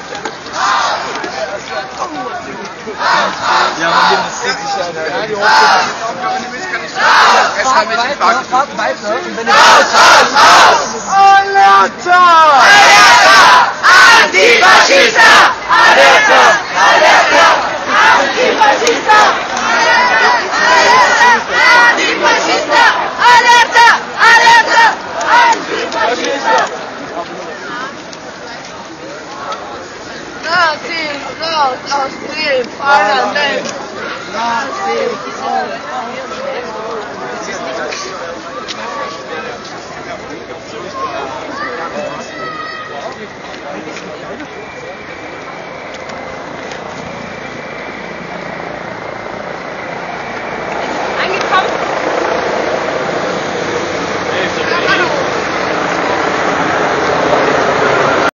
Ja, man sieht sich ja. Ja, die fahrt weiter und wenn ihr Alerta! Antifascista! Alerta! Alerta! Antifascista! Antifascista! Alerta! Alerta! Antifascista! Nazis raus aus dem Parlament! Nazis raus!